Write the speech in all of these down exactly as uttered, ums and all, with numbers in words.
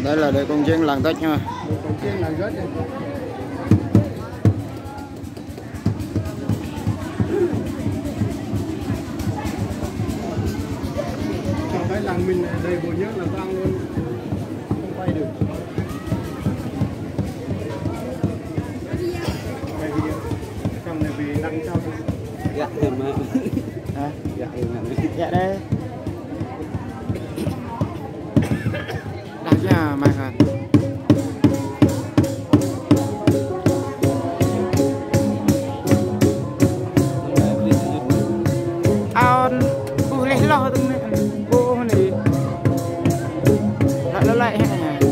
Đây là để con chiên làng Tết nha. Con chiên làng Tết này. Cho thấy làng mình đầy bộ nhớ là vang luôn, không quay được. Bởi vì trong này vì đang trong. Dạ em mà. À, Dạ em mà. dạ đây. Đặt ra mà hả? Aon, u lấy lo từng này, cô này, lại nó lại hay này.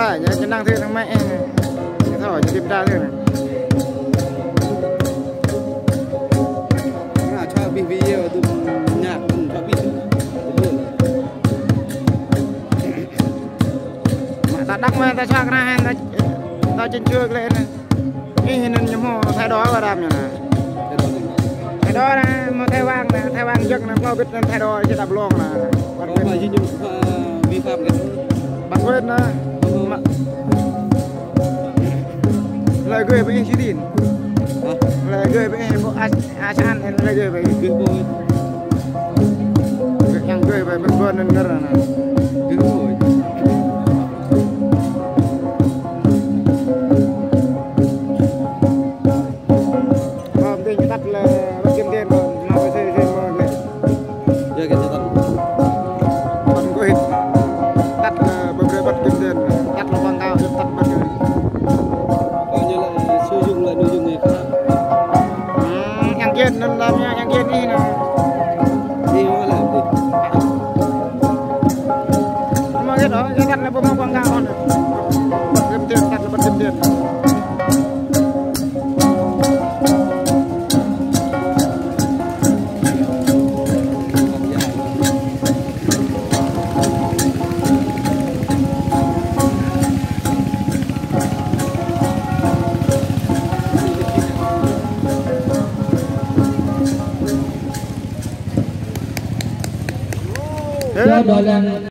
lại nhá, cho năng thương thằng mẹ này. Thôi cho kiểm tra thương này. Nó cho bị video từ nhạc cho bị mà ta đắc mà ta cho cái này ta ta trên chưa lên này. Cái hình nên nhầm hồ thay đó vào đạp nhỉ nè. Thay đó nè, mà thay vang nè, thay vang giấc nè, không biết nên thay đó chứ đạp luôn nè. có phải như những vi phạm cái Bạn quên nè. Lời gửi với chị Đìn. Lời gửi với bộ Asan hay lời gửi với cứ bôi yang gửi với bên bên nên nè. cứ bôi Hôm nay tắt là bắt kiếm tiền rồi, nó phải xây xây mơ lên. giờ cái gì Bạn có hít tắt là bơm rơi bắt kiếm tiền, tắt là quảng cáo, tắt bắt kiếm. coi như là sử dụng lại nội dung người khác Yang kiên nên làm nha, yang kiên đi nè. đi nó làm gì Mà cái đó, cái tắt là bơm quảng cáo này. Bắt kiếm tiền, tắt là bắt kiếm tiền. Cho đó là